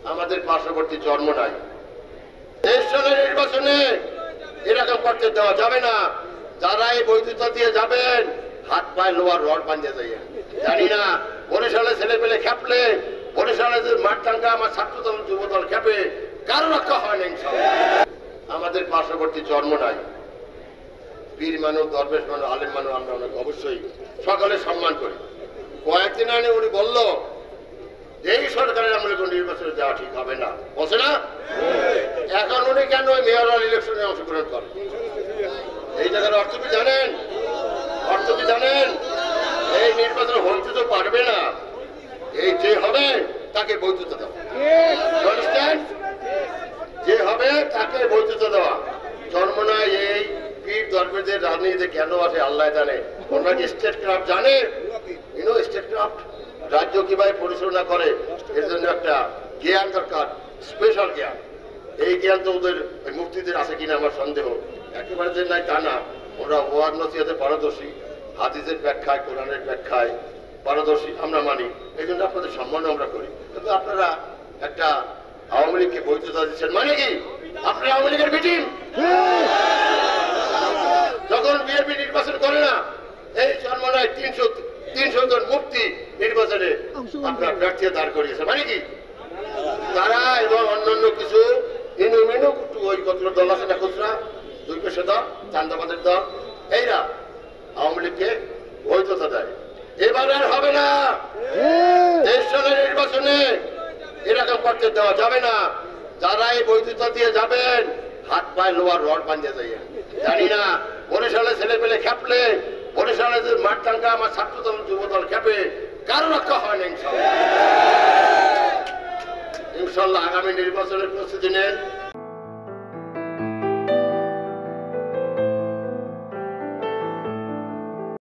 আমাদের পার্শ্ববর্তী জন্ম নাই। দেশ সালের নির্বাচনে এরকম করতে দেওয়া যাবে না। যারা এই বৈধতা দিয়ে যাবেন হাত পায়ে লোয়ার রড বাঁধিয়ে যাইয়া জানি না বরিশালে ছেলে পেলে খেপলে বরিশালে যে মাঠটাঙ্গা আমার ছাত্রদল যুবদল খেপে কারো রক্ষা হয় না। আমাদের পার্শ্ববর্তী জন্ম নাই। বীর মানুষ, দরবেশ মানুষ, আলেম মানুষ আমরা অনেক অবশ্যই সকলে সম্মান করি। কয়েকদিন আগে উনি বলল এই সরকারের আমলে কোন নির্বাচনে যাওয়া ঠিক হবে না, বলছে না? এখন উনি কেন মেয়রাল ইলেকশনে অংশগ্রহণ করেন? এই জায়গার অর্থ কি জানেন? অর্থ কি জানেন? এই নির্বাচন হইতে তো পারবে না। এই যে হবে তাকে বৈধতা দেওয়া, যে হবে তাকে বৈধতা দেওয়া। জন্ম নয়। এই পীর দরবেশদের রাজনীতিতে কেন আসে আল্লাহ জানে। ওনারা কি স্টেট ক্রাফট জানে? স্টেট ক্রাফট রাজ্য কিভাবে পরিচালনা করে এর জন্য একটা জ্ঞান দরকার, স্পেশাল জ্ঞান। এই জ্ঞান তো ওদের মুফতিদের আছে কিনা আমার সন্দেহ। একেবারে যে নাই তা না। ওরা ওয়াজ নসিহতে পারদর্শী, হাদিসের ব্যাখ্যায়, কোরআনের ব্যাখ্যায় পারদর্শী আমরা মানি। এই জন্য আপনাদের সম্মান আমরা করি। কিন্তু আপনারা একটা আওয়ামী লীগকে বৈধতা দিচ্ছেন মানে কি? আপনারা আওয়ামী লীগের মিটিং যখন বিএনপি নির্বাচন করে না, এই চরমনায় 300 জন মুফতি নির্বাচনে আপনার প্রার্থী দাঁড় করিয়েছে মানে কি? তারা এবং অন্যান্য কিছু ইনুমিনু ওই কত দল আছে না, খুচরা 2 পয়সা দল, চান্দাবাদের দল, এইরা আওয়ামী লীগকে বৈধতা দেয়। এবার আর হবে না। দেশ সালের নির্বাচনে এরকম করতে দেওয়া যাবে না। যারা এই বৈধতা দিয়ে যাবেন হাত পায়ে লোয়ার রড বাঁধিয়ে যাইয়া জানি না বরিশালে ছেলে পেলে খেপলে বরিশালে যে মাঠটাঙ্গা আমার ছাত্রদল যুবদল খেপে কারো রক্ষা হয় না। ইনশাল্লাহ আগামী নির্বাচনের প্রস্তুতি নেন।